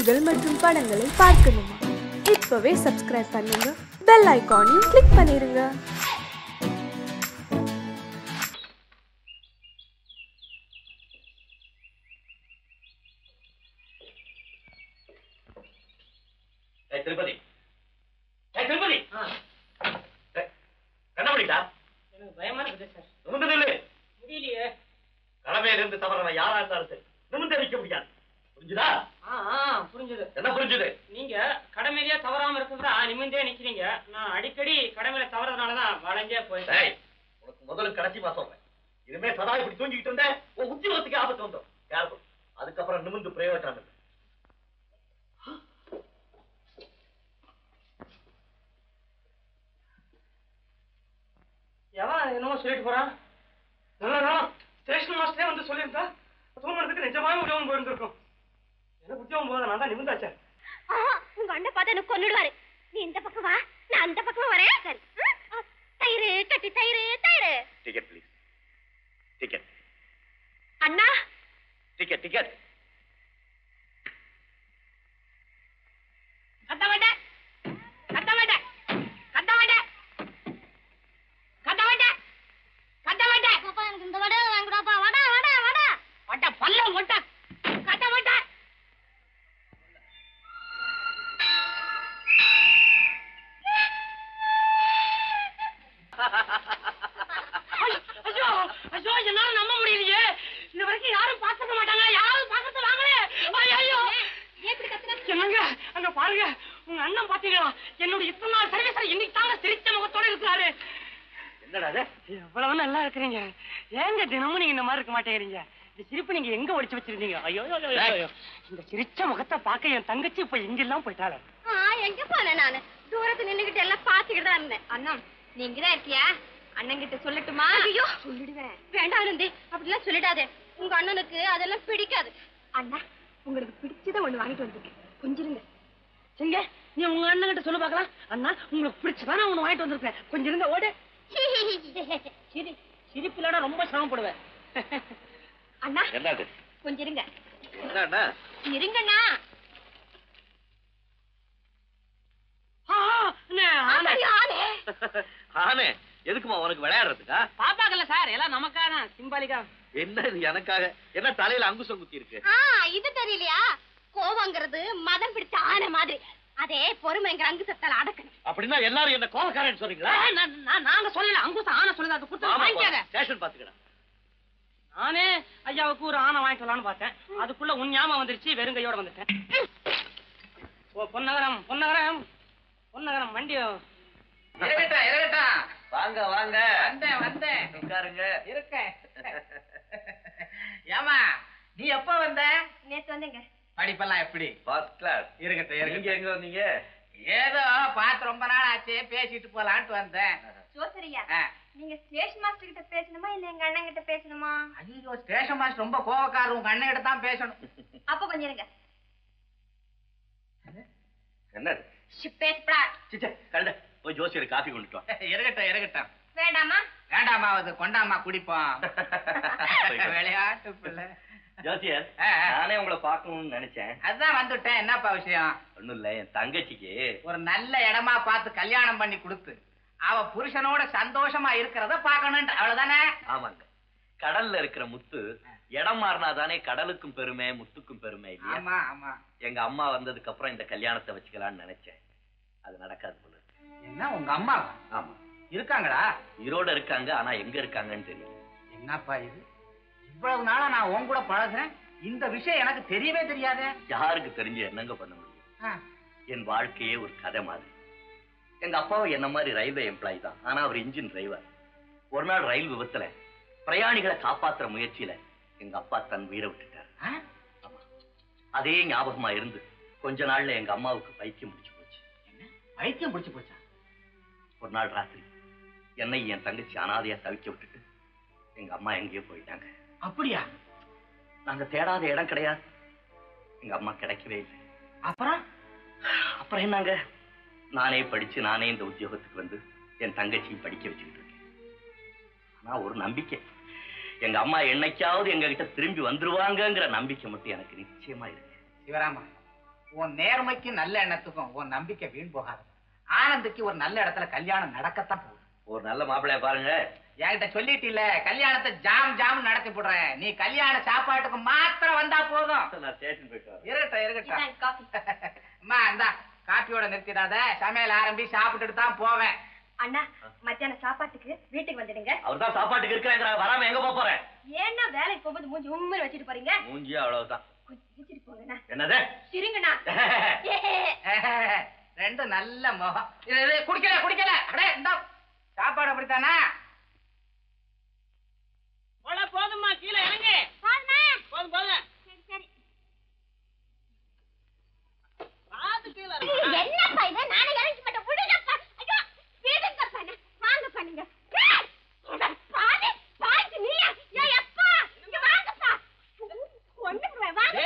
நிகழ்ச்சிகள் மற்றும் படங்களை பார்க்கணுமா? இப்பவே சப்ஸ்கிரைப் பண்ணுங்க, பெல் ஐகானையும் கிளிக் பண்ணிருங்க. திருப்பதி திருப்பதி என்ன பண்ணிட்டா? எனக்கு பயமா இருக்குது சார். நிமிந்து நில்லு. முடியலையே. கடமையிலிருந்து தவறவன் யாரா இருந்தாலும் சரி நிமிந்து நிற்க முடியாது. புரிஞ்சுதா? புரிஞ்சுது. என்ன புரிஞ்சுது? நீங்க கடமையிலேயே தவறாம இருக்கிறதா நிமிந்தே நிக்கிறீங்க. நான் அடிக்கடி கடமையில தவறதுனாலதான் வளைஞ்சே போயிட்டேன். உனக்கு முதல்ல கடைசிமா சொல்றேன். இனிமே சதா இப்படி தூங்கிட்டு இருந்த உன் உத்தியோகத்துக்கு ஆபத்து வந்துடும். கேர்ஃபுல். அதுக்கப்புறம் நிமிந்து பிரயோஜனம் இல்லை. எவன் என்னமோ சொல்லிட்டு போறான். நல்லதா ஸ்டேஷன் மாஸ்டரே வந்து சொல்லியிருந்தா தூங்குறதுக்கு நிஜமாவே உதவும் போயிருந்திருக்கும். எனக்கு உத்தியோகம் போத நான் தான் நிமிந்தாச்சேன். உங்க அண்ணன் பார்த்து எனக்கு கொன்னுடுவாரு. நீ இந்த பக்கம் வா, நான் அந்த பக்கம் வரேன். சரி, தயிரு கட்டி தயிரு தயிரு. Ticket please. டிக்கெட். அண்ணா டிக்கெட் டிக்கெட். கத்த மாட்டேன் கத்த மாட்டேன் கத்த மாட்டேன் கத்த மாட்டேன் கத்த மாட்டேன். பாப்பா எனக்கு இந்த வடை வாங்குறாப்பா. வடை வடை வடை வடை பல்ல மொட்டை கத்த மாட்டேன். ஐயோ ஐயோ என்னால நம்ப முடியலையே. இது வரைக்கும் யாரும் பார்க்க மாட்டாங்க. யாராவது பார்க்க வாங்களே. ஐயோ என்னங்க அங்க பாருங்க. உங்க அண்ணன் பாத்தீங்களா? என்னோட இத்தனை நாள் சர்வீஸ் இன்னைக்கு தாங்க சிரிச்ச முகத்தோட இருக்கிறாரு. என்னடா அது? எவ்வளவு நல்லா இருக்கிறீங்க. ஏங்க தினமும் நீங்க இந்த மாதிரி இருக்க மாட்டேங்கிறீங்க? இந்த சிரிப்பு நீங்க எங்க ஒழிச்சு வச்சிருந்தீங்க? ஐயோ இந்த சிரிச்ச முகத்தை பார்க்க என் தங்கச்சி இப்ப எங்கெல்லாம் போயிட்டாளே. எங்க போனேன் நானு? தூரத்துல நின்னுகிட்டு எல்லாம் பாத்துக்கிட்டு தான் இருந்தேன். அண்ணா நீங்க தான் இருக்கியா? அண்ணன் கிட்ட சொல்லட்டுமா? ஐயோ சொல்லிடுவேன். வேண்டாம் ஆனந்தி, அப்படிலாம் சொல்லிடாதே. உங்க அண்ணனுக்கு அதெல்லாம் பிடிக்காது. அண்ணா உங்களுக்கு பிடிச்சத ஒண்ணு வாங்கிட்டு வந்திருக்கேன், கொஞ்சிருங்க. எங்க நீ உங்க அண்ணன் கிட்ட சொல்லு பாக்கலாம். அண்ணா உங்களுக்கு பிடிச்சதானே ஒண்ணு வாங்கிட்டு வந்திருக்கேன், கொஞ்சம் இருங்க. ஓடு. சிரிப்புலோட ரொம்ப சிரமப்படுவேன். அண்ணா என்னது? கொஞ்சம் இருங்க. என்னடா? இருங்கண்ணா. ஆனே எதுக்குமா உனக்கு விளையாடுறதுக்கா? பாப்பாக்கல்ல சார், எல்லாம் நமக்காக சிம்பாலிக்கா. என்ன இது எனக்காக? என்ன தலையில அங்குசம் குத்தி இருக்கு? இது தெரியலையா? கோவங்கிறது மதம் பிடிச்ச ஆனை மாதிரி. அதே பொறுமைங்கிற அங்குசத்தால அடக்கணும். அப்படின்னா எல்லாரும் என்ன கோவக்காரன்னு சொல்றீங்களா? நாங்க சொல்லல, அங்குசம் ஆனை சொல்லுது. அது கொடுத்து வாங்கிக்காத. ஸ்டேஷன் பாத்துக்கடா. நானே ஐயாவுக்கு ஒரு ஆனை வாங்கிட்டு வரலான்னு பார்த்தேன். அதுக்குள்ள உன் ஞாபகம் வந்துருச்சு, வெறுங்கையோட வந்துட்டேன். ஓ பொன்னகரம் பொன்னகரம் பொன்னகரம் வண்டி வாங்க வாங்க. வந்தேன் உட்காருங்க. இருக்கேன். ஏமா நீ எப்ப வந்த? நேத்து வந்தேங்க. படிப்பெல்லாம் எப்படி? First class. இருக்கட்டும். நீங்க எங்க வந்தீங்க? ஏதோ பார்த்து ரொம்ப நாள் ஆச்சு, பேசிட்டு போலான்ட்டு வந்தேன். ஜோசரியா, நீங்க ஸ்டேஷன் மாஸ்டர் கிட்ட பேசணுமா இல்ல எங்க அண்ணன் கிட்ட பேசணுமா? ஐயோ ஸ்டேஷன் மாஸ்டர் ரொம்ப கோவக்காரர், உங்க அண்ணன் கிட்ட தான் பேசணும். அப்ப கொஞ்சம் இருங்க. என்னது? பேசப்படா. சிச்சே கழுத, போய் ஜோசியர் காஃபி கொண்டுட்டு வா. இருக்கட்டும். வேண்டாமா? வேண்டாமா, அது கொண்டாமா குடிப்போம். விளையாட்டு பிள்ளை. ஜோசியர், நானே உங்களை பார்க்கணும்னு நினைச்சேன். அதுதான் வந்துட்டேன். என்னப்பா விஷயம்? ஒண்ணும் இல்ல, என் தங்கச்சிக்கு ஒரு நல்ல இடமா பார்த்து கல்யாணம் பண்ணி கொடுத்து அவ புருஷனோட சந்தோஷமா இருக்கிறத பாக்கணும், அவ்வளவுதானே? ஆமாங்க. கடல்ல இருக்கிற முத்து இடம் மாறினாதானே கடலுக்கும் பெருமை, முத்துக்கும் பெருமை. ஆமா ஆமா. எங்க அம்மா வந்ததுக்கு அப்புறம் இந்த கல்யாணத்தை வச்சுக்கலாம்னு நினைச்சேன். அது நடக்காது போல. என்ன உங்க அம்மா? ஆமா. இருக்காங்களா? ஈரோட இருக்காங்க, ஆனா எங்க இருக்காங்கன்னு தெரியல. என்னப்பா இது? இவ்வளவு நாளா நான் உன் கூட பழகுறேன், இந்த விஷயம் எனக்கு தெரியவே தெரியாதே. யாருக்கு தெரிஞ்சு என்னங்க பண்ண முடியும்? என் வாழ்க்கையே ஒரு கதை மாதிரி. எங்க அப்பாவும் என்ன மாதிரி ரயில்வே எம்ப்ளாயி தான், ஆனா அவர் இன்ஜின் டிரைவர். ஒரு நாள் ரயில் விபத்துல பிரயாணிகளை காப்பாத்துற முயற்சியில எங்க அப்பா தன் உயிரை விட்டுட்டார். அதே ஞாபகமா இருந்து கொஞ்ச நாள்ல எங்க அம்மாவுக்கு பைத்தியம் பிடிச்சு போச்சு. பைத்தியம் பிடிச்சு போச்சா? ஒரு நாள் ராத்திரி என்னை என் தங்கச்சி அனாதையா தவிக்க விட்டுட்டு எங்க அம்மா எங்கேயோ போயிட்டாங்க. அப்படியா? நாங்க தேடாத இடம் கிடையாது. எங்க அம்மா கிடைக்கவே இல்லை. அப்புறம் என்னங்க, நானே படிச்சு நானே இந்த உத்தியோகத்துக்கு வந்து என் தங்கச்சியும் படிக்க வச்சுக்கிட்டு இருக்கேன். ஆனா ஒரு நம்பிக்கை, எங்க அம்மா என்னைக்காவது எங்க கிட்ட திரும்பி வந்துருவாங்கங்கிற நம்பிக்கை மட்டும் எனக்கு நிச்சயமா இருக்கு. சிவராமா, உன் நேர்மைக்கு நல்ல எண்ணத்துக்கும் உன் நம்பிக்கை வீண் போகாது. ஆனந்துக்கு ஒரு நல்ல இடத்துல கல்யாணம் நடக்கத்தான் போகுது. ஒரு நல்ல மாப்பிள்ளைய பாருங்க. என்கிட்ட சொல்லிட்டு கல்யாணத்தை ஜாம் நடத்தி போடுறேன். நீ கல்யாண சாப்பாட்டுக்கு மாத்திரம் வந்தா போதும். நான் ஸ்டேஷன் போயிட்டு இருக்கட்டும். அம்மா இந்தா காப்பியோட நிறுத்திடாத, சமையல் ஆரம்பி சாப்பிட்டுட்டு தான் போவேன். அண்ணா மத்தியான சாப்பாட்டுக்கு வீட்டுக்கு வந்துடுங்க. அவர்தான் சாப்பாட்டுக்கு இருக்கிறாங்க, வராம எங்க போறேன்? ஏன்னா வேலைக்கு போகும்போது மூஞ்சி உண்மை வச்சுட்டு போறீங்க? மூஞ்சியா அவ்வளவுதான். கொஞ்சம் போங்கண்ணா. என்னது சிரிங்கண்ணா. ரெண்டு நல்ல முகம். குடிக்கல அடே இந்த சாப்பாடு அப்படித்தானா? போதுமா கீழே இறங்க. போதும் போதும். சரி என்னப்பா இதை நானே இறங்கி மாட்டேன். விடுங்கப்பா. ஐயோ வீடுங்க பண்ண வாங்க பண்ணுங்க. பாதி பாதி நீயா ஏப்பா இங்க வாங்கப்பா. ஒண்ணுக்கு வாங்க.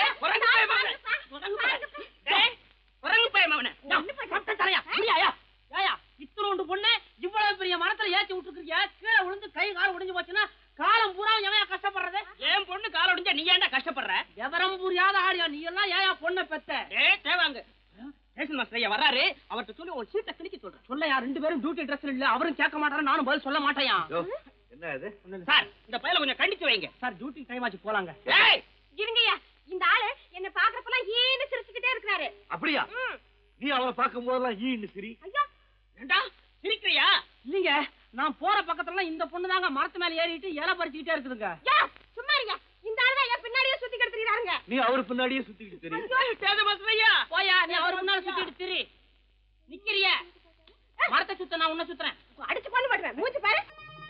குரங்கு பைய மகனே. பட்ட தலையா புரியாயா? ஏயா இத்தனோண்டு பொண்ணு இவ்வளவு பெரிய மரத்துல ஏத்தி விட்டுருக்கீங்க. கீழே விழுந்து கை கால் உடைஞ்சு போச்சுன்னா காலம் பூரா எவன் கஷ்டப்படுறது? ஏன் பொண்ணு கால உடைஞ்சா நீ ஏன்டா கஷ்டப்படுற? விவரம் புரியாத ஆடியா நீ எல்லாம் ஏயா பொண்ணை பெத்த? தேவாங்க ஸ்டேஷன் மாஸ்டர் ஐயா வர்றாரு, அவர்கிட்ட சொல்லி உன் சீட்டை கிளிக்க சொல்றேன். சொல்லையா 2 பேரும் டியூட்டி ட்ரெஸ்ல இல்ல, அவரும் கேட்க மாட்டாரு, நானும் பதில் சொல்ல மாட்டேயா. என்ன இது சார் இந்த பையல கொஞ்சம் கண்டிச்சு வைங்க சார். டியூட்டி டைம் ஆச்சு போலாங்க. இருங்கய்யா, இந்த ஆளு என்ன பாக்குறப்பெல்லாம் ஈன்னு சிரிச்சுக்கிட்டே இருக்கிறாரு. அப்படியா? நீ அவரை பார்க்கும் போதெல்லாம் ஈன்னு சிரி. ஐயா ஏண்டா சிரிக்கிறியா? இல்லீங்க, நான் போற பக்கத்துல இந்த பொண்ணு தாங்க மரத்து மேல ஏறிட்டு இலை பறிச்சுக்கிட்டே இருக்குதுங்க. சும்மா இருங்க, இந்த ஆளு என் பின்னாடியே சுத்தி கிடத்துறாங்க. நீ அவரு பின்னாடியே சுத்திக்கிட்டு திரி. போயா நீ அவரு முன்னால சுத்திட்டு திரி. நிக்கிறிய மரத்தை சுத்த, நான் உன்ன சுத்துறேன். அடிச்சு பண்ண மாட்டேன். மூச்சு பாரு.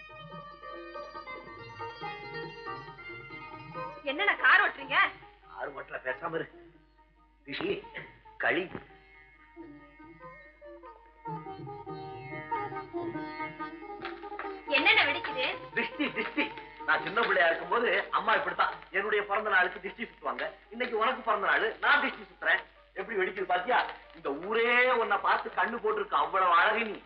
என்னடா கார் ஓட்டுறீங்க? ஆறு மட்டல பேசாம இரு. திஷி களி. என்னென்ன வெடிக்குது? திஷ்டி. நான் சின்ன பிள்ளையா இருக்கும் போது அம்மா இப்படித்தான் என்னுடைய பிறந்த நாளுக்கு திஷ்டி சுத்துவாங்க. இன்னைக்கு உனக்கு பிறந்த நாள், நான் திஷ்டி சுத்துறேன். எப்படி வெடிக்குது பாத்தியா? இந்த ஊரே உன்னை பார்த்து கண்ணு போட்டுருக்கு, அவ்வளவு அழகு நீ.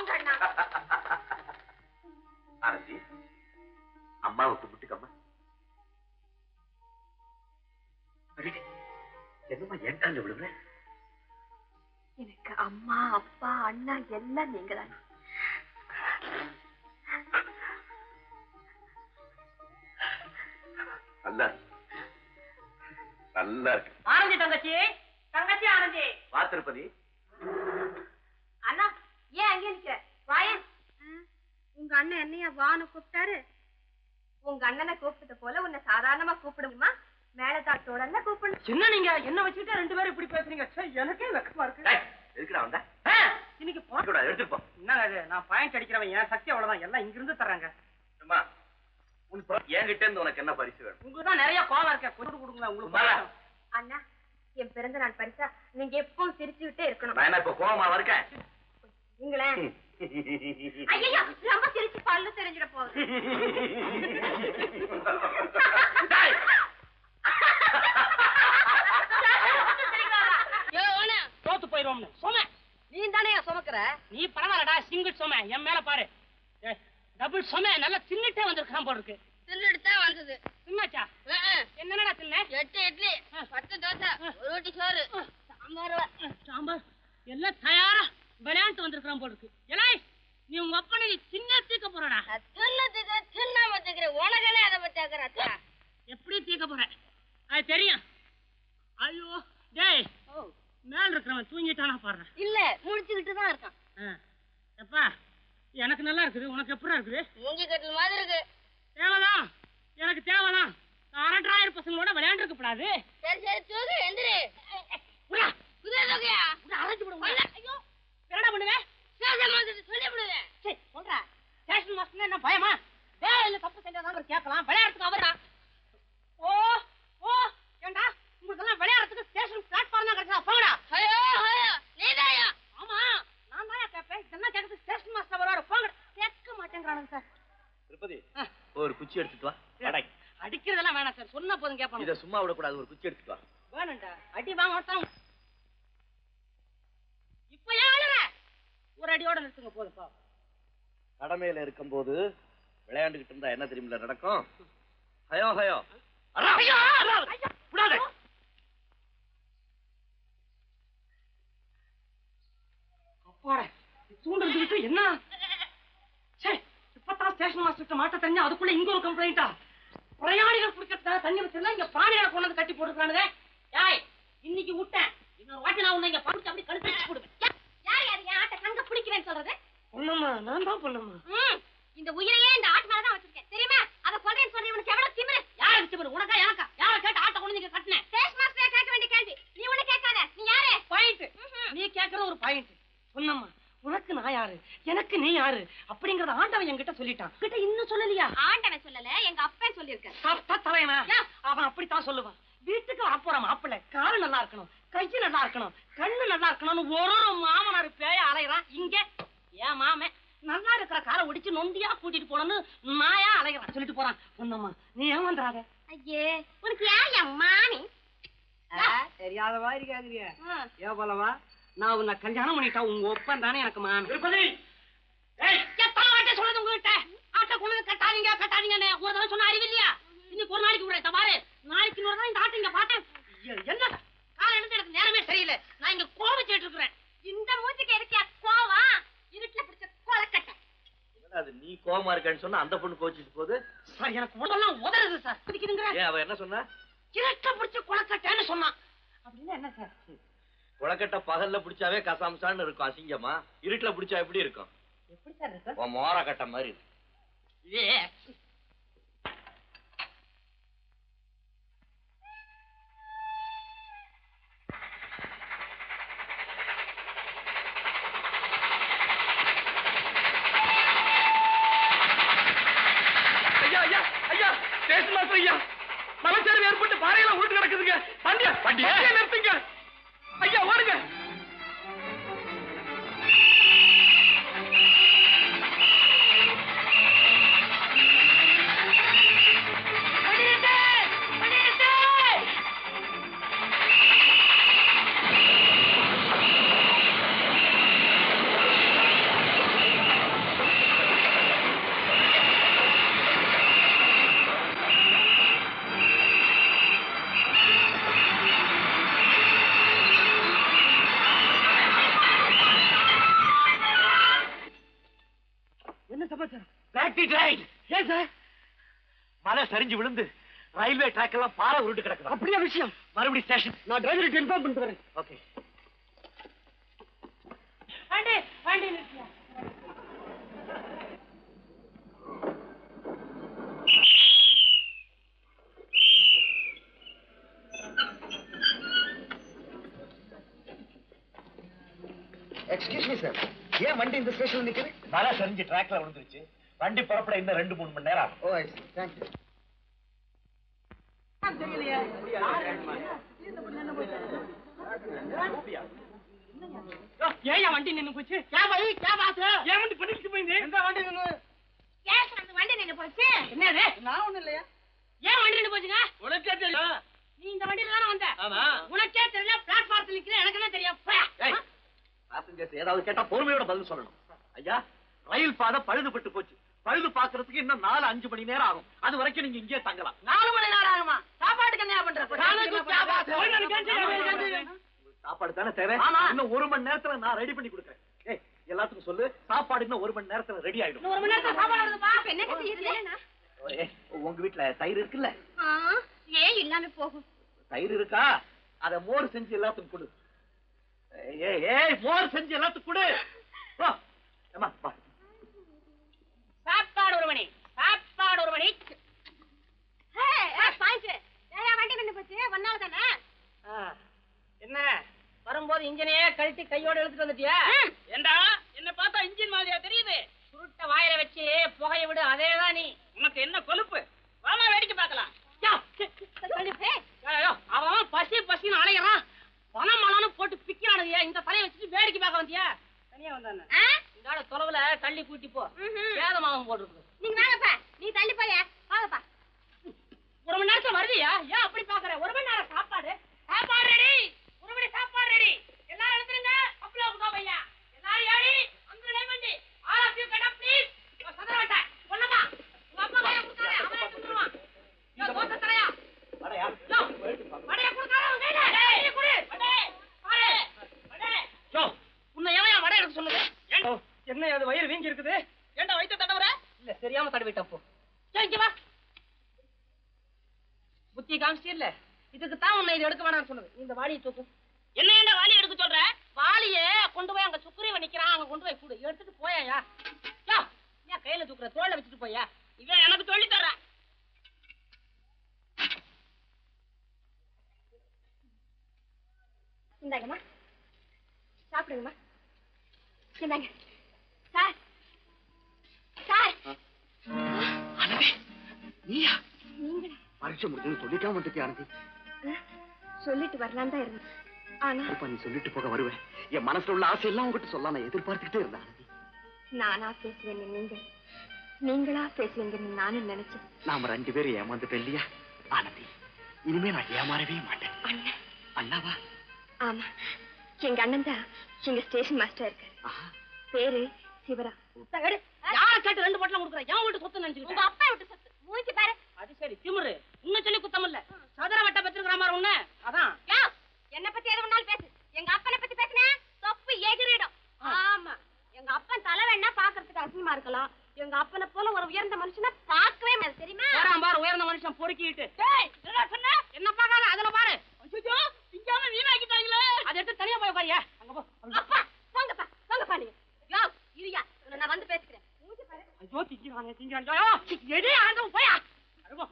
ஆனந்தி, அம்மாவை கும்பிட்டுக்கம்மா. என்னம்மா என் கால விடுற? எனக்கு அம்மா அப்பா அண்ணா எல்லாம் நீங்க தான். நல்லா இருக்கு. ஆனந்தி தங்கச்சி ஆனந்தி. வா திருப்பதி. அண்ணா ஏன் அங்கே நிக்கிற? வாயன். உங்க அண்ணன் என்னையா வான்னு கூப்பிட்டாரு. உங்க அண்ணனை கூப்பிட்டது போல உன்னை சாதாரணமா கூப்பிடுமா? மேலதாட்டோட கூப்பிடணும். என்ன நீங்க என்ன வச்சுக்கிட்டு 2 பேரும் இப்படி பேசுறீங்க? எனக்கே வெக்கமா இருக்கு. எதுக்குடா வந்த? இன்னைக்கு எடுத்துப்போ. என்னங்க நான் பாயிண்ட் அடிக்கிறவன், என் சக்தி அவ்வளவுதான், எல்லாம் இங்க இருந்து தர்றாங்க. என்கிட்ட இருந்து உனக்கு என்ன பரிசு வேணும்? உங்களுக்குதான் நிறைய கோவம் இருக்க, கொண்டு கொடுங்க உங்களுக்கு. அண்ணா என் பிறந்த நாள் பரிசா நீங்க எப்பவும் சிரிச்சுக்கிட்டே இருக்கணும். நான் இப்ப கோவமா இருக்கேன். நீங்களே ஐயோ ரொம்ப சிரிச்சு பல்லு தெரிஞ்சிட போகுது. தோத்து போயிரும். சொம நீ தானே சுமக்கிற? நீ பரவாயில்லடா, சிங்கிள் சொம. என் மேல பாரு, டபுள் சொம. நல்லா தின்னுட்டே வந்திருக்கான் போல இருக்கு. தின்னுட்டு வந்தது. தின்னாச்சா? என்னடா தின்ன? 8 இட்லி 10 தோசை 1 ரொட்டி சோறு சாம்பார் எல்லாம் தயாரா விளையாண்டு வந்திருக்கான் போல இருக்கு. ஏலே நீ உங்க அப்பனை சின்ன தீக்க போறடா. தின்னாம தீக்கிற உனகனே அதை பத்தி எப்படி தீக்க போற? அது தெரியும். ஐயோ டேய், மேல இருக்கிறவன் தூங்கிட்டானா பாரு. இல்ல முடிச்சுக்கிட்டு தான் இருக்கான். எப்பா எனக்கு நல்லா இருக்குது, உனக்கு எப்படா இருக்குது? மூஞ்சி கட்டல் மாதிரி இருக்கு. தேவைதான், எனக்கு தேவைதான். அரட்டாயிரம் பசங்களோட விளையாண்டு இருக்கப்படாது. சரி சரி தூக்கு எந்திரி. அரைச்சு விடுங்க. ஐயோ என்னடா பண்ணுவேன்? சொல்லி விடுவேன். சரி சொல்றா. ஸ்டேஷன் மாஸ்டர் என்ன பயமா? வேலையில தப்பு செஞ்சாதான் கேட்கலாம், விளையாடுறதுக்கு அவரா? ஓ ஓ ஏண்டா உங்களுக்கெல்லாம் விளையாடுறதுக்கு ஸ்டேஷன் பிளாட்ஃபார்ம் தான் கிடைச்சா? போங்கடா. ஐயோ நீதாயா? ஆமா நான் தான் கேட்பேன். இதெல்லாம் கேட்கறது ஸ்டேஷன் மாஸ்டர் வருவாரு. போங்க. கேட்க மாட்டேங்கிறானுங்க சார். திருப்பதி ஒரு குச்சி எடுத்துட்டு வா. அடிக்கிறதெல்லாம் வேணாம் சார், சொன்ன போதும் கேட்பாங்க. இத சும்மா விடக்கூடாது, ஒரு குச்சி எடுத்துட்டு வா. வேணும்டா, அடி வாங்க மாட்டான். இப்ப ஏன் ஒரு அடியோட நிறுத்துங்க போதுப்பா. கடமையில இருக்கும்போது விளையாண்டுகிட்டு இருந்தா என்ன தெரியுமில்ல நடக்கும்? ஹயோ போட தூண்டு இருந்துட்டு என்ன சரி இப்பதான் ஸ்டேஷன் மாஸ்டர் மாட்ட தெரிஞ்சா அதுக்குள்ள இங்க ஒரு கம்ப்ளைண்டா பிரயாணிகள் குடிக்கிறதுக்காக தண்ணி வச்சிருந்தா இங்க பிராணிகளை கொண்டு வந்து கட்டி போட்டுருக்கானுங்க யாய் இன்னைக்கு விட்டேன் இன்னொரு வாட்டி நான் உன்னை இங்க படுத்து அப்படி கழுத்து போடுவேன் யார் யார் என் ஆட்டை கங்க பிடிக்கிறேன்னு சொல்றது பொண்ணுமா நான் தான் பொண்ணுமா இந்த உயிரையே இந்த ஆட்டு மேலதான் வச்சிருக்கேன் தெரியுமா அதை கொள்றேன்னு சொல்லி உனக்கு எவ்வளவு திமிரு யாருக்கு திமிரு உனக்கா எனக்கா யாரை கேட்டு ஆட்டை கொண்டு நீங்க கட்டினேன் ஸ்டேஷன் மாஸ்டர் கேட்க வேண்டிய கேள்வி நீ ஒண்ணு கேட்காத நீ யாரு பாயிண்ட் நீ கேட்கற ஒரு பாயிண்ட் பொண்ணுமா உனக்கு நான் யாரு எனக்கு நீ யாரு அப்படிங்கறத ஆண்டவன் என்கிட்ட சொல்லிட்டான் கிட்ட இன்னும் சொல்லலையா ஆண்டவன் சொல்லல எங்க அப்பா சொல்லிருக்க தலைவனா அவன் அப்படித்தான் சொல்லுவான் வீட்டுக்கு வரப்போற மாப்பிள்ளை காலு நல்லா இருக்கணும் கைக்கு நல்லா இருக்கணும் கண்ணு நல்லா இருக்கணும்னு ஒரு மாமனார் பேய அலைகிறான் இங்க ஏன் மாமே நல்லா இருக்கிற காலை ஒடிச்சு நொண்டியா கூட்டிட்டு போனோன்னு நாயா அலைகிறான் சொல்லிட்டு போறான் பொண்ணம்மா நீ ஏன் வந்துடாத ஐயே உனக்கு யார் என் மாமி தெரியாத மாதிரி கேக்குறிய ஏன் போலவா நான் உன்னை கல்யாணம் பண்ணிட்டா உங்க ஒப்பன் தானே எனக்கு மாமி திருப்பதி எத்தனை வாட்டி சொல்லுது உங்ககிட்ட ஆட்டை கொண்டு கட்டாதீங்க கட்டாதீங்கன்னு ஒரு தடவை சொன்ன அறிவு இல்லையா இன்னைக்கு ஒரு நாளைக்கு விடுறேன் பாரு நாளைக்கு இன்னொரு தான் இந்த ஆட்டை இங்க பார்த்தேன் என்ன காலை எடுத்து எனக்கு நேரமே சரியில்லை நான் இங்க கோபிச்சுட்டு இருக்கிறேன் இந்த மூஞ்சிக்கு இருக்கியா கோவம் இருட்டுல பிடிச்ச கொலக்கட்டை அது நீ கோவமா இருக்கன்னு சொன்னா அந்த பொண்ணு கோச்சிட்டு போகுது சார் எனக்கு உடம்பெல்லாம் உதறது சார் பிடிக்குதுங்கிற ஏன் அவ என்ன சொன்னா இருட்ட பிடிச்ச கொலக்கட்டைன்னு சொன்னான் அப்படின்னா என்ன சார் கொலக்கட்டை பகல்ல பிடிச்சாவே கசாம்சான்னு இருக்கும் அசிங்கமா இருட்டுல பிடிச்சா எப்படி இருக்கும் எப்படி சார் இருக்கு மோர கட்டை மாதிரி இருக்கு மலைச்சரிவு ஏற்பட்டு பாறையில உருட்டு கிடக்குதுங்க வண்டிய நிறுத்துங்க ஐயா ஓடுங்க மலை சரிஞ்சு விழுந்து ரயில்வே ட்ராக் எல்லாம் பாறை உருட்டு கிடக்குது அப்படியே விஷயம் மறுபடியும் ஸ்டேஷன் நான் டிரைவருக்கு இன்ஃபார்ம் பண்ணிட்டு வரேன் ஓகே எக்ஸ்கியூஸ் மீ சார் ஏன் வண்டி இந்த ஸ்டேஷன்ல நிக்குது மலை சரிஞ்சு ட்ராக்ல விழுந்துருச்சு வண்டி புறப்பட இன்னும் 2-3 மணி நேரம் ஆகும் ஓ ஐ see thank you ஏன் வண்டி நின்னு போச்சு ஏன் வண்டி பண்ணிட்டு போயிருந்து எந்த வண்டி நின்னு அந்த வண்டி நின்னு போச்சு என்னது நான் ஒண்ணு இல்லையா ஏன் வண்டி நின்னு போச்சுங்க உனக்கே தெரியும் நீ இந்த வண்டியில தானே வந்த ஆமா உனக்கே தெரியல பிளாட்ஃபார்ம்ல நிக்கிற எனக்கு என்ன தெரியும் பாசஞ்சர்ஸ் ஏதாவது கேட்டா பொறுமையோட பதில் சொல்லணும் ஐயா ரயில் பாதை பழுதுபட்டு போச்சு பழுது பாக்குறதுக்கு இன்னும் 4-5 மணி நேரம் ஆகும் அது வரைக்கும் நீங்க இங்கே தங்கலாம் 4 மணி நேரம் ஆகுமா சாப்பாட்டுக்கு என்ன பண்ற சாப்பாடு தானே தேவை இன்னும் 1 மணி நேரத்துல நான் ரெடி பண்ணி கொடுக்குறேன் ஏய் எல்லாத்துக்கும் சொல்லு சாப்பாடு இன்னும் 1 மணி நேரத்துல ரெடி ஆயிடும் 1 மணி நேரத்துல சாப்பாடு வருதுப்பா என்ன செய்யுது உங்க வீட்டுல தயிர் இருக்குல்ல ஏன் இல்லாம போகும் தயிர் இருக்கா அத மோர் செஞ்சு எல்லாத்துக்கும் கொடு ஏய் மோர் செஞ்சு எல்லாத்துக்கும் கொடு வா அம்மா வா சாப்பாடு 1 மணி வண்டி நின்னு போச்சு ஒன்னால தானே என்ன வரும்போது இன்ஜினையே கழட்டி கையோட எடுத்துட்டு வந்துட்டியா ஏண்டா என்ன பார்த்தா இன்ஜின் மாதிரியா தெரியுது சுருட்ட வாயில வச்சு புகைய விடு அதேதான் நீ உனக்கு என்ன கொழுப்பு வாமா வேடிக்கை பார்க்கலாம் அவன் பசின்னு அலைகிறான் பணம் போட்டு பிக்கிறானுங்க இந்த தலையை வச்சுட்டு வேடிக்கை பார்க்க வந்தியா தனியா வந்தானே இந்த தொலைவுல தள்ளி கூட்டி போ வேதமாவும் போட்டுருக்கு நீங்க வாங்கப்பா நீ தள்ளி போய வாங்கப்பா 1 மணி நேரத்துல வருவியா ஏன் அப்படி பாக்குற 1 மணி நேரம் சாப்பாடு ரெடி 1 மணி சாப்பாடு ரெடி எல்லாரும் எடுத்துருங்க அப்பளம் உங்க பையா எல்லாரும் ஏறி அந்த டைமண்டி all of you get up please சதரவட்ட பொண்ணமா உங்க அப்பா கைய குடுறானே அவன் எடுத்துருவான் யோ தோசை தரையா அடயா வடைய குடுறானே டேய் குடு வடை பாரு வடை யோ உன்னை எவன் வடை எடுக்க சொன்னது என்ன அது வயிறு வீங்கி இருக்குது? ஏண்டா வயிற்று தடவுற? இல்ல தெரியாம தடவிட்டப்போ. இங்க வா. புத்தி காமிச்சு இல்ல, இதுக்கு தான் உன்னை இது எடுக்க வேணாம்னு சொன்னது. இந்த வாளியை தூக்கு. என்ன ஏண்டா வாளி எடுக்க சொல்ற? வாளியே கொண்டு போய் அங்க சுக்குரியவ நிக்கிறான், அங்க கொண்டு போய் கூடு. எடுத்துட்டு போயா. ஏன் கையில தூக்குற? தோல்ல வச்சுட்டு போயா. இவன் எனக்கு சொல்லி தர்றான். இந்தாங்கம்மா, சாப்பிடுங்கம்மா. இந்தாங்க சார். சார் நீயா? நீங்களா? பரீட்சை முடிஞ்சு சொல்லிக்காம வந்துட்டியா ஆனந்தி? சொல்லிட்டு வரலாம் தான் இருந்தேன். ஆனா இப்ப நீ சொல்லிட்டு போக வருவேன். என் மனசுல உள்ள ஆசையெல்லாம் உங்ககிட்ட சொல்ல நான் எதிர்பார்த்துக்கிட்டே இருந்தேன் ஆனந்தி. நானா பேசுவேன், நீங்களா பேசுவீங்கன்னு நானும் நினைச்சேன். நாம 2 பேரும் ஏமாந்துட்டோம் இல்லையா ஆனந்தி? இனிமே நான் ஏமாறவே மாட்டேன். அண்ணன்? அண்ணாவா? ஆமா, எங்க அண்ணன் தான் எங்க ஸ்டேஷன் மாஸ்டர் இருக்காரு. பேரு சிவரா. யார கேட்டு 2 பொட்டலம் கொடுக்குற? என் வீட்டு சொத்து நினைச்சு? உங்க அப்பா விட்டு சொத்து. மூஞ்சி பாரு. அது சரி, திமிரு. இன்னும் சொல்லி குத்தம் இல்ல. சதுர வட்ட பெற்றிருக்கிற மாதிரி ஒண்ணு. அதான் என்ன பத்தி எது வேணாலும் பேசு. எங்க அப்பனை பத்தி பேசுனா தொப்பு எகிரிடும். ஆமா, எங்க அப்பன் தலை வேணா பாக்குறதுக்கு அசிங்கமா இருக்கலாம். எங்க அப்பனை போல ஒரு உயர்ந்த மனுஷனை பார்க்கவே முடியாது, தெரியுமா? பாரு, உயர்ந்த மனுஷன் பொறுக்கிட்டு. என்ன பாக்காத அதுல பாரு. திங்காம வீணாக்கிட்டாங்களே. அதை எடுத்து தனியா போய் பாரியா. அங்க போ. அப்பா போங்கப்பா, போங்கப்பா நீங்க. யோ இருயா, நான் வந்து பேசிக்கிறேன். மூஞ்சி பாரு. ஐயோ திங்கிறானே. எடி ஆண்டவன் போயா. அருவோ.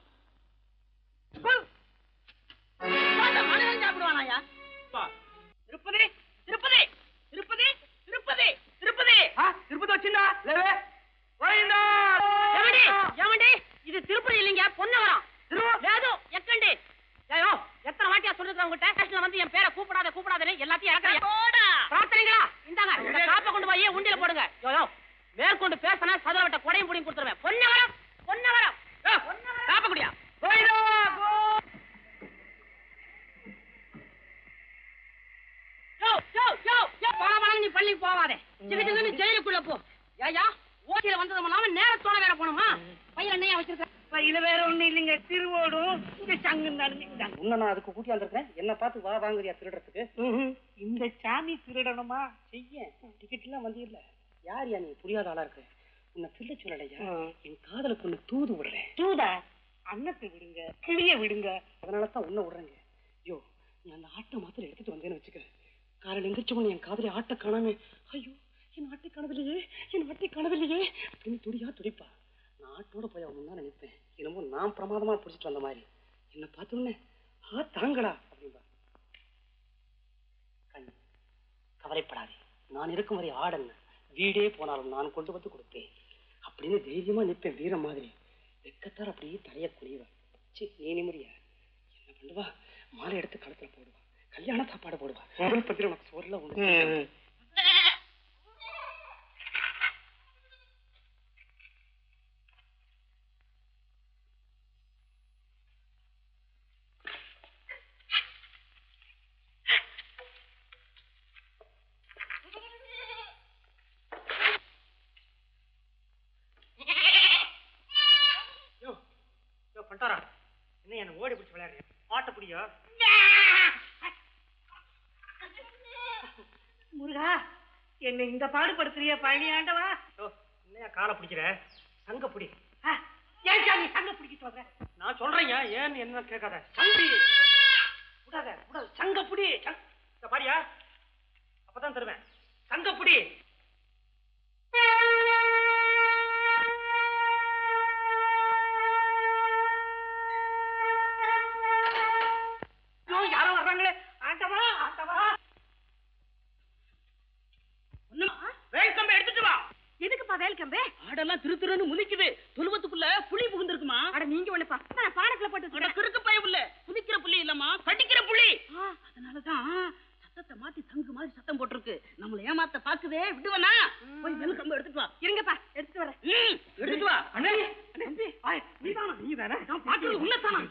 மனுஷன் சாப்பிடுவானாயா? திருப்பதி திருப்பதி திருப்பதி திருப்பதி திருப்பதி திருப்பதி வச்சுண்டா. இது திருப்பதி இல்லைங்க, பொன்னவரம். ஏதோ எக்கண்டி. எத்தனை வாட்டியா சொல்லிருக்கேன் உங்ககிட்ட? ஸ்டேஷன்ல வந்து என் பேரை கூப்பிடாதே எல்லாத்தையும் இறக்குறீங்க. பிரார்த்தனைங்களா? இந்தாங்க, இந்த காப்பை கொண்டு போய் உண்டியில போடுங்க. மேற்கொண்டு பேசினா சதுர வட்ட கொடையும் புடியும் கொடுத்துருவேன். பொன்னவரம் பொன்னவரம். காப்ப குடியா? நீ பள்ளிக்கு போவாதே. ஜெயிலுக்குள்ள போ. ஏயா ஓட்டில வந்ததும் நேரத்தோட வேற போனோமா? பையில என்னையா வச்சிருக்க? பையில வேற ஒண்ணு இல்லைங்க, திருவோடும் இந்த சங்கு நடந்துட்டாங்க. நான் அதுக்கு கூட்டி வந்திருக்கேன். என்ன பார்த்து வா வாங்குறியா திருடுறதுக்கு? இந்த சாமி திருடணுமா? செய்ய டிக்கெட் எல்லாம் வந்து இல்ல. யார் நீ? புரியாத ஆளா இருக்கு. உன்னை திருட சொல்லலையா? என் காதலுக்கு ஒண்ணு தூது விடுறேன். தூதா? அன்னத்தை விடுங்க, கிளிய விடுங்க. அதனாலதான் உன்னை விடுறேங்க. ஐயோ, நீ அந்த ஆட்டை மாத்திரம் எடுத்துட்டு வந்தேன்னு வச்சுக்க. காலையில் எந்திரிச்சவன என் காதலி ஆட்டை காணாம, ஐயோ என் ஆட்டை காணவில்லையே அப்படின்னு துடிப்பா. நான் ஆட்டோட போய் அவன் தான் நினைப்பேன். என்னமோ நான் பிரமாதமா பிடிச்சிட்டு வந்த மாதிரி. என்ன பார்த்தோன்னே தாங்களா அப்படின்பா. கண் கவலைப்படாதே, நான் இருக்கும் வரை ஆடன்னு வீடே போனாலும் நான் கொண்டு வந்து கொடுப்பேன் அப்படின்னு தைரியமா நிற்பேன். வீரம் மாதிரி வெக்கத்தார் அப்படியே தலைய குனிவேன். நீ நிம்மதியா என்ன பண்ணுவா? மாலை எடுத்து களத்துல போடுவா, கல்யாண சாப்பாடு போடுவா. பத்தி உனக்கு சோர்ல உண்டு. பண்டாரா, என்ன என்ன ஓடி பிடிச்சி விளையாடுறியா? ஆட்ட பிடியா? முருகா, என்ன இந்த பாடுபடுத்துறிய பழனி ஆண்டவா? என்னையா காலை பிடிக்கிற? சங்க பிடி. ஏன் சாமி சங்க பிடிக்க சொல்ற? நான் சொல்றேங்க, ஏன்னு என்ன கேட்காத. சங்கி விடாத, சங்க பிடி. பாரியா, அப்பதான் தருவேன். சங்க பிடி. யாரோ வர்றாங்களே. ஆண்டவா ஆண்டவா, வேல்கம்பை எடுத்துட்டு வா. எதுக்குப்பா வேல்கம்பே? ஆடெல்லாம் திருன்னு முனிக்குது. துருவத்துக்குள்ள புலி புகுந்திருக்குமா? அட நீங்க ஒண்ணுப்பா, நான் பானக்குள்ள போட்டு கிறுக்கு பய புள்ள. குதிக்கிற புள்ளி இல்லம்மா, கடிக்கிற புள்ளி. அதனாலதான் சத்தத்தை மாத்தி தங்கு மாதிரி சத்தம் போட்டிருக்கு. நம்மள ஏமாத்த பாக்குதே, விடுவனா? போய் வேல்கம்பை எடுத்துட்டு வா. இருங்கப்பா, எடுத்துட்டு வரேன். எடுத்துட்டு வா. அண்ணே நீதானா? நான் பாக்குறது உன்னதானா?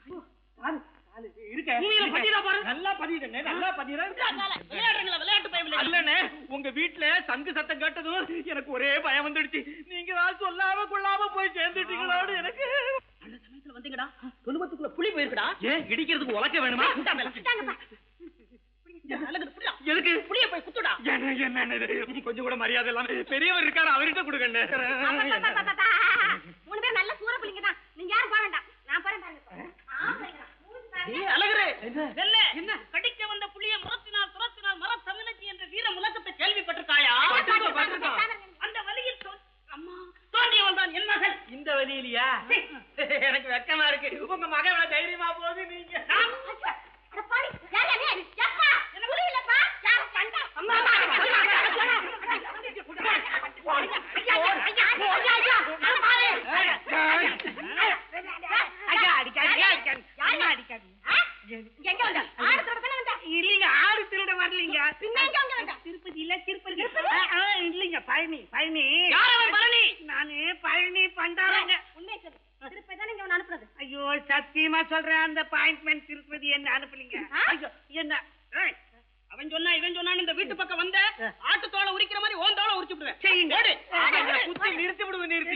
உங்க வீட்டுல சங்கு சத்தம் கேட்டதும் எனக்கு ஒரே பயம் வந்துடுச்சு. நீங்க சொல்லாம கொள்ளாம போய் சேர்ந்துட்டீங்களோடு எனக்கு. நல்ல சமயத்துல வந்தீங்கடா. தொழுவத்துக்குள்ள புலி போயிருக்கடா. ஏன் இடிக்கிறதுக்கு உலக்க வேணுமா? எதுக்கு புளிய போய் குத்துடா. என்ன கொஞ்சம் கூட மரியாதை இல்லாம பெரியவர் இருக்காரு, அவர்கிட்ட கொடுக்கண்ணே. 3 பேர் நல்ல சூற புள்ளிங்க தான். நீங்க யாரும் போக வேண்டாம், நான் போறேன் பாருங்க. அழகரு என்ன கடிக்க வந்த புளிய முரத்தினால் துரத்தினால் மரத்தமிழச்சி என்ற வீர முழக்கத்தை கேள்விப்பட்டிருக்காயா? அந்த வழியில் அம்மா தோன்றியவள் தான் என் மகள். இந்த வழியிலையா? எனக்கு வெக்கமா இருக்கு. உங்க மகன் தைரியமா போகுது. நீங்க இல்லீங்க, ஆடு திருட வரலீங்க. திருப்பதி இல்ல, திருப்பதி இல்லீங்க, பழனி. பழனி நானு பழனி பண்டாரங்க. ஐயோ சத்தியமா சொல்றேன், அந்த அப்பாயின்ட்மெண்ட் திருப்பதி என்ன அனுப்பலீங்க. ஐயோ என்ன அவன் சொன்னா இவன் சொன்னான்னு இந்த வீட்டு பக்கம் வந்த ஆட்டு தோலை உரிக்கிற மாதிரி ஓன் தோலை உரிச்சு விடுவேன். நிறுத்தி விடுவேன். நிறுத்தி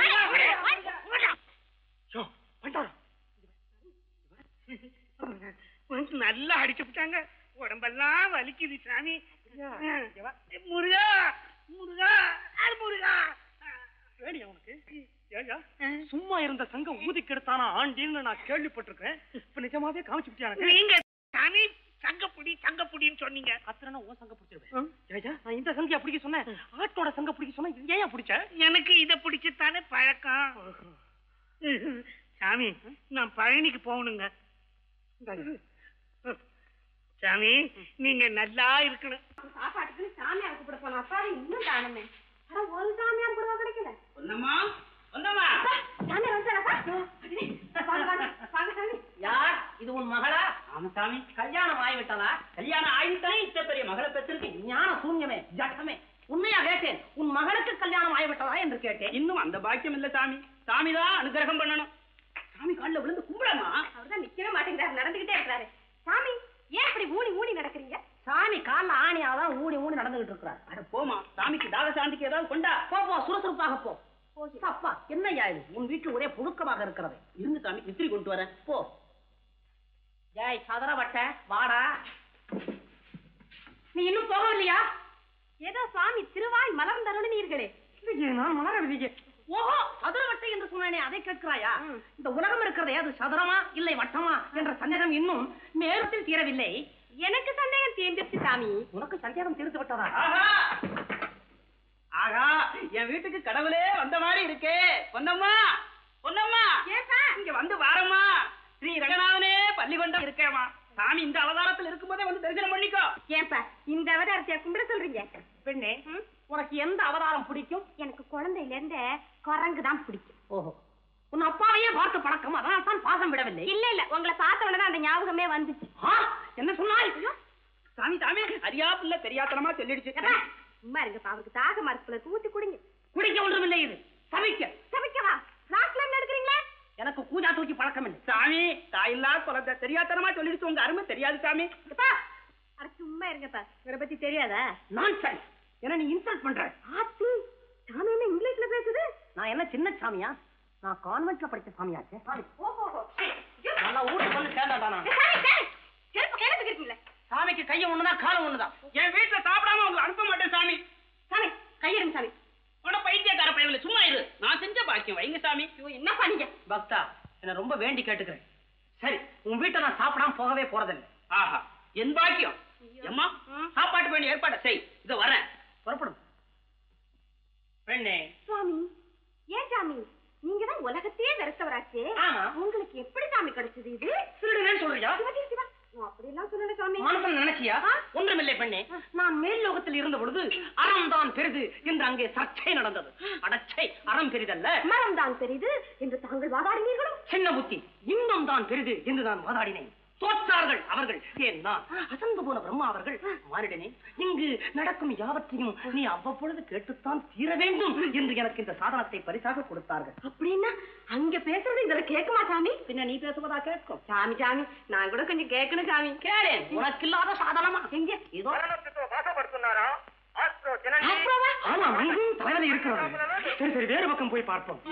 நல்லா அடிச்சு விட்டாங்க. உடம்பெல்லாம் வலிக்குது சாமி. முருகா முருகா முருகா. உனக்கு சும்மா இருந்த சங்கம் ஊதி கெடுத்தானா ஆண்டின்னு நான் கேள்விப்பட்டிருக்கேன். இப்ப நிஜமாவே காமிச்சு நீங்க சாமி சங்கப்புடின்னு சொன்னீங்க. அத்தனை ஓ சங்க பிடிச்சிருவேன். நான் இந்த சங்கியா பிடிக்க சொன்னேன், ஆட்டோட சங்க பிடிக்க சொன்னா இது ஏன் பிடிச்ச? எனக்கு இதை பிடிச்சுத்தானே பழக்கம். சாமி நான் பழனிக்கு போகணுங்க. சாமி நீங்க நல்லா இருக்கணும். சாப்பாட்டுக்கு சாமியார் கூப்பிட போன அப்பா இன்னும் காணுமே. ஆனா ஒரு சாமியார் கூட கிடைக்கல. ஒன்னம்மா ஒன்னம்மா சாமியார் வந்தாரப்பா. யார் இது? உன் மகளா? ஆமா சாமி. கல்யாணம் ஆகிவிட்டதா? கல்யாணம் ஆகிவிட்டானே இத்த பெரிய மகளை பெற்றிருக்கு. ஞான சூன்யமே ஜட்டமே. உண்மையா கேட்டேன், உன் மகளுக்கு கல்யாணம் ஆகிவிட்டதா என்று கேட்டேன். இன்னும் அந்த பாக்கியம் இல்ல சாமி. சாமிதான் அனுகிரகம் பண்ணணும். சாமி காலில் விழுந்து கும்பிடமா? அவர்தான் நிக்கவே மாட்டேங்கிறாரு, நடந்துகிட்டே இருக்கிறாரு. சாமி ஏன் இப்படி ஊனி நடக்கிறீங்க? சாமி கால ஆணியாதான் ஊனி நடந்துகிட்டு இருக்கிறார். அட போமா, சாமிக்கு தாக சாந்திக்கு ஏதாவது கொண்டா. போ சுறுசுறுப்பாக போ. அப்பா என்னையா இது? உன் வீட்டு ஒரே புழுக்கமாக இருக்கிறது. இருந்து சாமி இத்திரி கொண்டு வரேன். போ. ஜாய் சதரவட்ட வாடா. நீ இன்னும் போகவில்லையா? ஏதோ சுவாமி திருவாய் மலர்ந்தருளினீர்களே. நான் மலரவில்லையே. ஓஹோ சதுரவட்டை என்று சொன்னேனே, அதை கேட்கிறாயா? இந்த உலகம் இருக்கிறதே அது சதுரமா இல்லை வட்டமா என்ற சந்தேகம் இன்னும் நேரத்தில் தீரவில்லை. எனக்கு சந்தேகம் தீர்ந்துச்சு சாமி. உனக்கு சந்தேகம் தீர்த்து விட்டதா? ஆகா என் வீட்டுக்கு கடவுளே வந்த மாதிரி இருக்கே. பொன்னம்மா பொன்னம்மா இங்க வந்து வாரம்மா. ஸ்ரீ ரங்கநாதனே பள்ளிகொண்டம் இருக்கேம்மா. சாமி இந்த அவதாரத்தில் இருக்கும்போதே வந்து தரிசனம் பண்ணிக்கோ. ஏன்பா இந்த அவதாரத்தை கும்பிட சொல்றீங்க? பெண்ணே உனக்கு எந்த அவதாரம் பிடிக்கும்? எனக்கு குழந்தையில இருந்து குரங்கு தான் பிடிக்கும். ஓஹோ, உன் அப்பாவையே பார்த்து பழக்கம், அதனால் தான் பாசம் விடவில்லை. இல்ல உங்களை பார்த்த உடனே அந்த ஞாபகமே வந்துச்சு. என்ன சொன்னாய்? சாமி சாமி அறியா பிள்ளை தெரியாதனமா சொல்லிடுச்சு. சும்மா இருங்கப்பா, அவருக்கு தாக மரத்துல ஊத்தி குடிங்க. குடிக்க ஒன்றுமில்லை, இது சமைக்கவா? ராஸ்ல என்ன எடுக்கிறீங்களா? எனக்கு கூஜா தூக்கி பழக்கம் இல்லை சாமி. தாயில்லா குழந்தை தெரியாதனமா சொல்லிடுச்சு. உங்க அருமை தெரியாது சாமி. சும்மா இருங்கப்பா, இவரை பத்தி தெரியாதா? நான்சென்ஸ். என்ன நீ இன்சல்ட் பண்ற? சாமி என்ன இங்கிலீஷ்ல பேசுது? நான் என்ன சின்ன சாமியா? நான் கான்வென்ட்ல படிச்ச சாமியாச்சு. நல்லா ஊருக்கு வந்து சேர்ந்தாடா. சாமிக்கு கைய ஒண்ணுதான் காலம் ஒண்ணுதான். என் வீட்டுல சாப்பிடாம உங்களை அனுப்ப மாட்டேன் சாமி. சாமி கையெடுங்க சாமி. பைத்தியக்கார பயவில்லை, சும்மா இரு. நான் செஞ்ச பாக்கியம் வைங்க சாமி. என்ன பண்ணீங்க? பக்தா என்ன ரொம்ப வேண்டி கேட்டுக்கிறேன். சரி உன் வீட்டை நான் சாப்பிடாம போகவே போறதில்லை. ஆஹா என் பாக்கியம். அம்மா சாப்பாட்டு வேண்டிய ஏற்பாடு செய். இத வரேன், புறப்படும். பெண்ணே. சுவாமி ஏன் சாமி நீங்க தான் உலகத்தையே வெறுத்தவராச்சே. ஆமா. உங்களுக்கு எப்படி சாமி கிடைச்சது இது? திருடுனேன்னு சொல்றியா? அப்படியெல்லாம் சொல்லல சாமி. மனசுல நினைச்சியா? ஒன்றுமில்லை பெண்ணே. நான் மேல் லோகத்தில் இருந்த பொழுது அறம் தான் பெரிது என்று அங்கே சர்ச்சை நடந்தது. அடச்சை, அறம் பெரிதல்ல மரம் தான் பெரிது என்று தாங்கள் வாதாடினீர்களோ? சின்ன புத்தி, இன்பம் தான் பெரிது என்று நான் வாதாடினேன். தோற்றார்கள் அவர்கள். ஏன்னா அசந்து போன பிரம்மா அவர்கள், மானிடனே இங்கு நடக்கும் யாவற்றையும் நீ அவ்வப்பொழுது கேட்டுத்தான் தீர வேண்டும் என்று எனக்கு இந்த சாதனத்தை பரிசாக கொடுத்தார்கள். அப்படின்னா அங்க பேசுறது இதுல கேட்குமா சாமி? பின்ன நீ பேசுவதா கேட்கும். சாமி சாமி நான் கூட கொஞ்சம் கேட்கணும் சாமி. கேளேன், உனக்கு இல்லாத சாதனமா? எங்க இதோ தலைவலி இருக்கிறது. சரி சரி வேறு பக்கம் போய் பார்ப்போம்.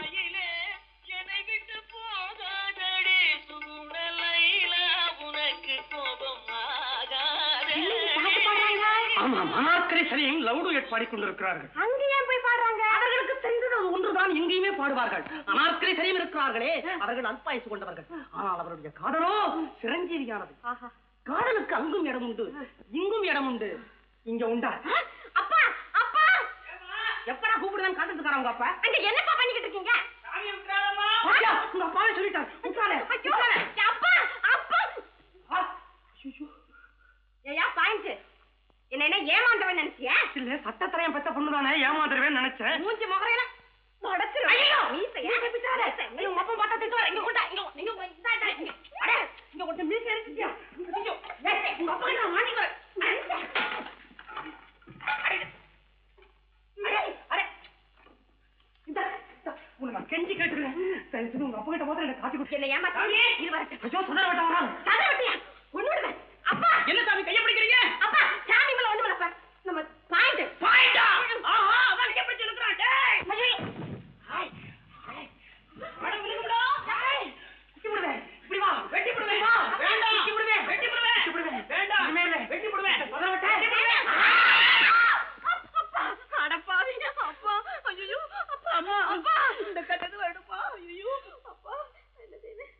ஆமா, மனாக்கரை சரியும் லவ் டுயட் பாடிக்கொண்டிருக்கிறார்கள். அங்க ஏன் போய் பாடுறாங்க? அவர்களுக்கு தெரிந்தது ஒன்றுதான், எங்கேயுமே பாடுவார்கள். அனார்கரை சரியும் இருக்கிறார்களே, அவர்கள் அல்பாயுசு கொண்டவர்கள். ஆனால் அவருடைய காதலோ சிரஞ்சீவியானது. காதலுக்கு அங்கும் இடம் உண்டு, இங்கும் இடம் உண்டு. இங்க உண்டா? அப்பா அப்பா எப்படா கூப்பிடுதான் காத்துக்காரன் உங்க அப்பா? அங்க என்னப்பா பண்ணிக்கிட்டு இருக்கீங்க? பாத்தியா, உங்க அப்பாவே சொல்லிட்டார். உட்காரு. அப்பா அப்பா ஏயா பாயிண்ட் என்ன ஏமாந்தவன் நினைச்சியா? இல்ல, சட்டத்திரையும் பெத்த பொண்ணுதானே, ஏமாந்துருவேன்னு நினைச்சேன். மூஞ்சி முகரையில உடைச்சிரு. ஐயோ மீசையா நீ மப்ப பார்த்தா திட்டு வர. இங்க கொண்டா, இங்க அட இங்க கொஞ்சம் மீசை எடுத்துட்டியா? ஐயோ உங்க அப்பா நான் மாட்டிக்குறேன். கெஞ்சி கேட்டுருக்கேன், உங்க அப்பா கிட்ட போது எனக்கு காட்டி கொடுத்து என்ன ஏமாத்தாங்க. இது வரட்டும். ஐயோ, சதர விட்டா சதை வெட்டியா ஒண்ணு விடுவேன். அப்பா என்ன சாமி கைய பிடிக்கிறீங்க? அப்பா சாமி மேல ஒண்ணு இல்லப்பா. நம்ம பாயிண்ட் பாயிண்டா? ஆஹா, அவன் கைய பிடிச்சு நிக்கறான். டேய் ஹாய் அட விடுங்கடா. டேய் வெட்டி விடுவேன். இப்படி வா, வெட்டி விடுவேன். வா, வேண்டாம். வெட்டி விடுவேன். வெட்டி விடுவேன். வேண்டாம். இனிமேல வெட்டி விடுவேன். சதர விட்டா வெட்டி விடுவேன். அப்பா அடப்பாவிங்க. அப்பா ஐயோ அப்பா அப்பா இந்த கட்டது வருடுப்பா. ஐயோ அப்பா என்ன செய்வேன்?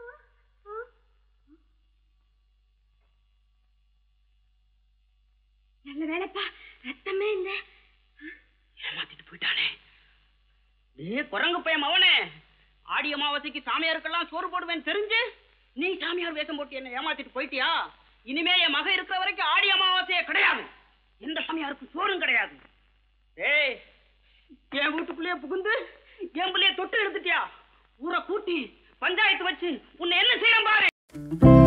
நல்ல வேலைப்பா, ரத்தமே இல்ல. ஏமாத்திட்டு போயிட்டானே. டேய் குரங்கு பையன் மவனே, ஆடி அமாவாசைக்கு சாமியாருக்கெல்லாம் சோறு போடுவேன் தெரிஞ்சு நீ சாமியார் வேஷம் போட்டு என்ன ஏமாத்திட்டு போயிட்டியா? இனிமே என் மகன் இருக்கிற வரைக்கும் ஆடி அமாவாசையே கிடையாது. எந்த சாமியாருக்கும் சோறும் கிடையாது. ஏய், என் வீட்டுக்குள்ளேயே புகுந்து என் பிள்ளைய தொட்டு எடுத்துட்டியா? ஊரை கூட்டி பஞ்சாயத்து வச்சு உன்னை என்ன செய்யறேன் பாரு.